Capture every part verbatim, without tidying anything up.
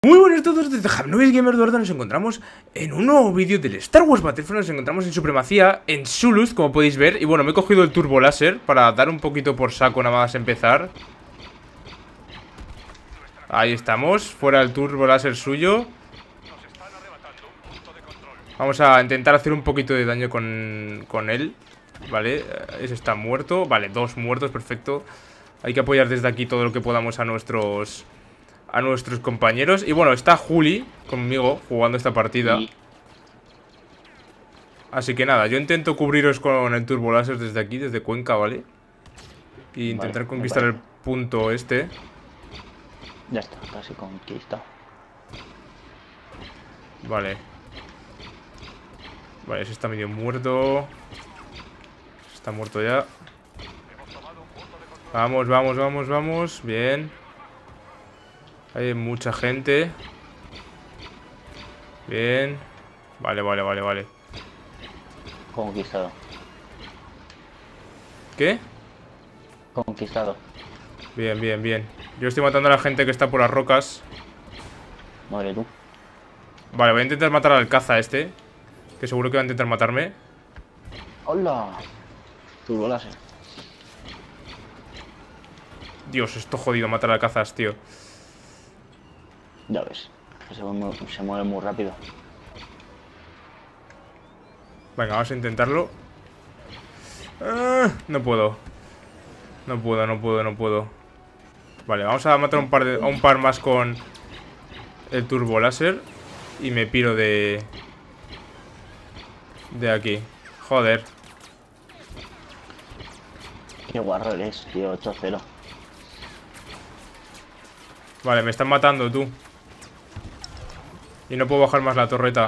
Muy buenas a todos, desde Javnovis Gamer Duarte nos encontramos en un nuevo vídeo del Star Wars Battlefront. Nos encontramos en Supremacía, en Zuluz, como podéis ver. Y bueno, me he cogido el Turbo Láser para dar un poquito por saco nada más empezar. Ahí estamos, fuera el Turbo Láser suyo. Vamos a intentar hacer un poquito de daño con, con él. Vale, ese está muerto. Vale, dos muertos, perfecto. Hay que apoyar desde aquí todo lo que podamos a nuestros... a nuestros compañeros. Y bueno, está Juli conmigo jugando esta partida. Sí. Así que nada, yo intento cubriros con el Turbo Láser desde aquí, desde Cuenca, ¿vale? Y intentar vale, conquistar vale. el punto este. Ya está, casi conquistado. Vale. Vale, ese está medio muerto. Está muerto ya. Vamos, vamos, vamos, vamos. Bien. Hay mucha gente. Bien. Vale, vale, vale, vale. Conquistado. ¿Qué? Conquistado. Bien, bien, bien. Yo estoy matando a la gente que está por las rocas. Madre tú. Vale, voy a intentar matar al caza este, que seguro que va a intentar matarme. ¡Hola! Turbo Láser. Dios, esto jodido matar al cazas, tío. Ya ves, se mueve, se mueve muy rápido. Venga, vamos a intentarlo. ah, No puedo. No puedo, no puedo, no puedo. Vale, vamos a matar un par de, a un par más con el Turbo Láser. Y me piro de... de aquí. Joder. Qué guarro eres, tío, ocho cero. Vale, me están matando, tú. Y no puedo bajar más la torreta.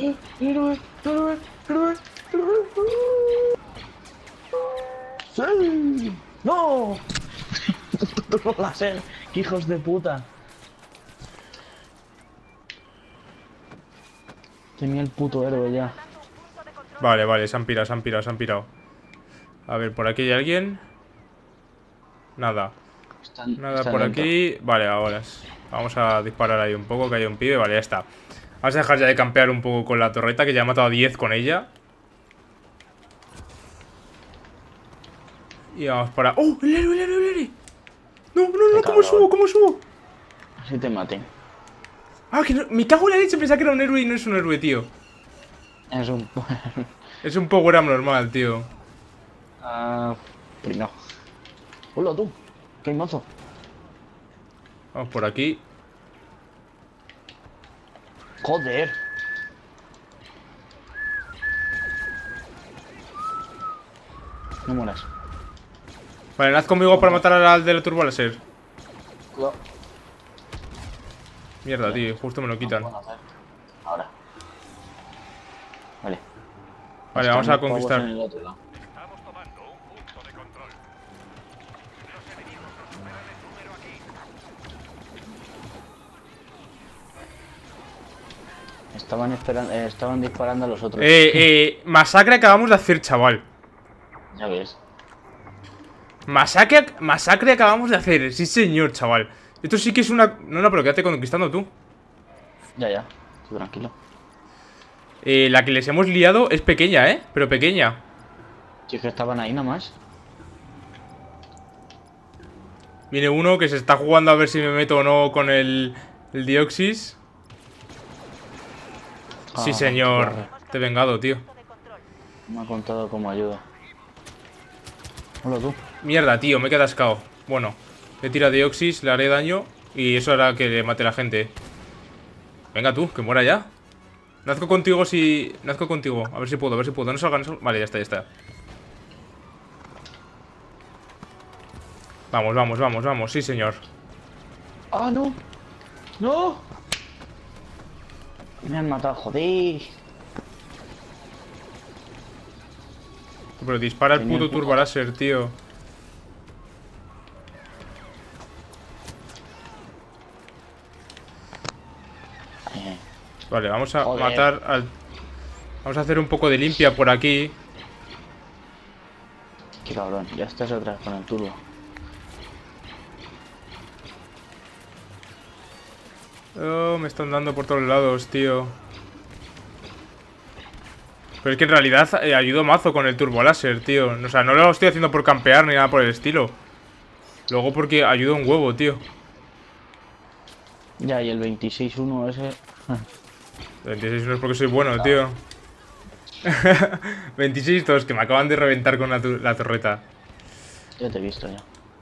¡Sí! ¡No! Turbo Láser, ¡qué hijos de puta! Tenía el puto héroe ya. Vale, vale, se han pirado, se han pirado, se han pirado. A ver, por aquí hay alguien. Nada. Están, Nada están por dentro. aquí. Vale, ahora vamos a disparar ahí un poco, que hay un pibe. Vale, ya está. Vamos a dejar ya de campear un poco con la torreta, que ya he matado a diez con ella. Y vamos para... ¡Oh! ¡El héroe, el héroe, el héroe! No, no, no, ¿cómo subo? ¿Cómo subo? Así te maten. Ah, que no, me cago en la leche, pensaba que era un héroe y no es un héroe, tío. Es un... Es un power up normal, tío. Ah... Uh, no. Hola tú. ¿Qué mozo? Vamos por aquí. Joder. No mueras. Vale, naz conmigo para matar al del Turbo Láser. Cuidado. Mierda, tío, justo me lo quitan. Ahora. Vale. Vale, vamos a conquistar. Estaban esperando, eh, estaban disparando a los otros. Eh, eh, masacre acabamos de hacer, chaval. Ya ves. Masacre, masacre acabamos de hacer, sí señor, chaval. Esto sí que es una... No, no, pero quédate conquistando tú. Ya, ya, tú tranquilo. Eh, la que les hemos liado es pequeña, ¿eh? Pero pequeña. Si es que estaban ahí nomás. Viene uno que se está jugando a ver si me meto o no con el, el Dioxis. Ah, sí señor, claro. Te he vengado, tío. Me ha contado como ayuda. Hola tú. Mierda, tío, me he quedado ascado. Bueno, le tira Dioxis, le haré daño y eso hará que le mate a la gente. Venga tú, que muera ya. Nazco contigo si... Nazco contigo, a ver si puedo, a ver si puedo. No salgan, no salgan. Vale, ya está, ya está. Vamos, vamos, vamos, vamos, sí señor. ¡Ah, no! ¡No! Me han matado, joder. Pero dispara el puto Turbo Láser, tío. Eh. Vale, vamos a Joder. matar al... Vamos a hacer un poco de limpia por aquí. Qué cabrón, ya estás otra vez con el turbo. Oh, me están dando por todos lados, tío. Pero es que en realidad eh, ayudo mazo con el turbo láser, tío. O sea, no lo estoy haciendo por campear ni nada por el estilo. Luego porque ayuda un huevo, tío. Ya, y el veintiséis uno ese... veintiséis no es porque soy bueno, tío. veintiséis dos, que me acaban de reventar con la, la torreta. Ya te he visto, ya.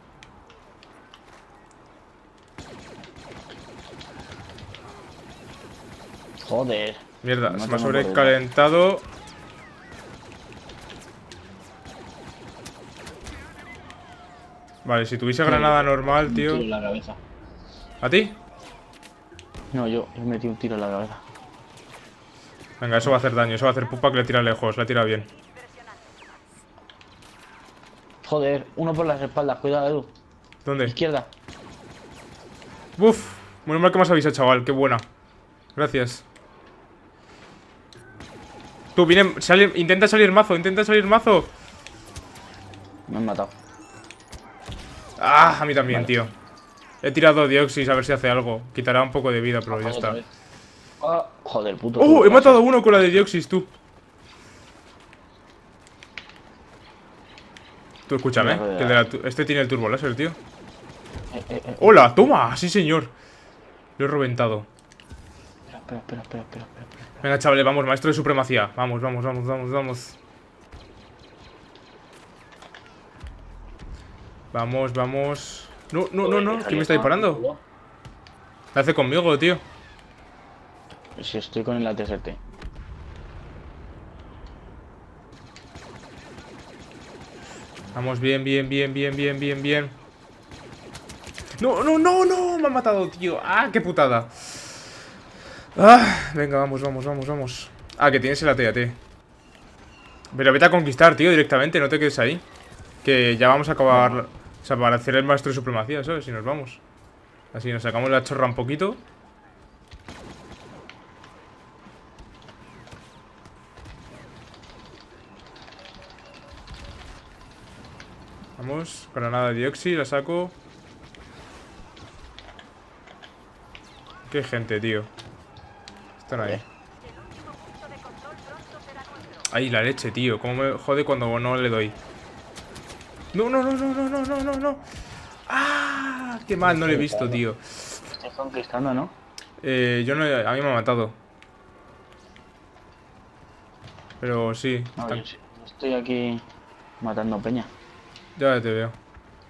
Joder. Mierda, Me se me ha matan por sobrecalentado. Vale, si tuviese granada normal, tío. Un tiro en la cabeza. ¿A ti? No, yo he metido un tiro en la cabeza. Venga, eso va a hacer daño, eso va a hacer pupa que le tira lejos, la tira bien. Joder, uno por las espaldas, cuidado, Edu. ¿Dónde? Izquierda. Uf, muy mal que me has avisado, chaval, qué buena. Gracias. Tú, viene, sale, intenta salir mazo, intenta salir mazo. Me han matado. Ah, a mí también, Vale. tío. He tirado Dioxis a ver si hace algo. Quitará un poco de vida, pero ya está. Ah, joder, puto. ¡Oh! He matado a uno con la de Dioxis, tú. Tú, escúchame, No, no, que el de la tu- este tiene el turbo láser, tío. Eh, eh, eh. ¡Hola! ¡Toma! ¡Sí, señor! Lo he reventado. Espera, espera, espera, espera, espera, espera. Venga, chavales, vamos, maestro de supremacía. Vamos, vamos, vamos, vamos, vamos. Vamos, vamos. No, no, no, no. ¿Quién me está disparando? ¿Qué hace conmigo, tío? Si estoy con el A T S T. Vamos, bien, bien, bien, bien, bien, bien, bien. No, no, no, no. Me ha matado, tío. Ah, qué putada. Ah, venga, vamos, vamos, vamos, vamos. Ah, que tienes el A T A T. Pero vete a conquistar, tío, directamente. No te quedes ahí. Que ya vamos a acabar. O sea, para hacer el maestro de supremacía, ¿sabes? Si nos vamos. Así nos sacamos la chorra un poquito. Vamos, granada de dioxi, la saco. Qué gente, tío. Están ahí. Ay, la leche, tío. Cómo me jode cuando no le doy. No, no, no, no, no, no, no, no, no. ¡Ah! Qué mal, no le he visto, tío. Estás conquistando, ¿no? Eh, yo no... A mí me ha matado. Pero sí. No, Están- yo sí. Estoy aquí matando peña. Ya te veo.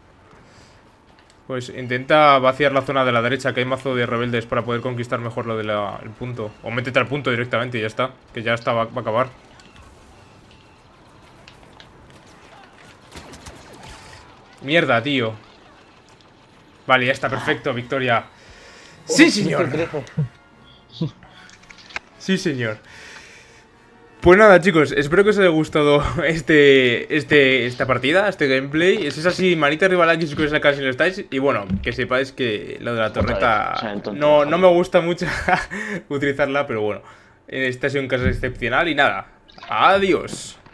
Pues intenta vaciar la zona de la derecha, que hay mazo de rebeldes para poder conquistar mejor lo del punto. O métete al punto directamente y ya está. Que ya está, va, va a acabar. Mierda, tío. Vale, ya está, perfecto, victoria. ¡Sí, señor! Sí, señor. Pues nada, chicos, espero que os haya gustado este, este, esta partida, este gameplay. Si es así, manita arriba, like y suscribiros al canal si no estáis. Y bueno, que sepáis que lo de la torreta vez, o sea, entonces, no, no me gusta mucho utilizarla, pero bueno, este ha sido un caso excepcional y nada, adiós.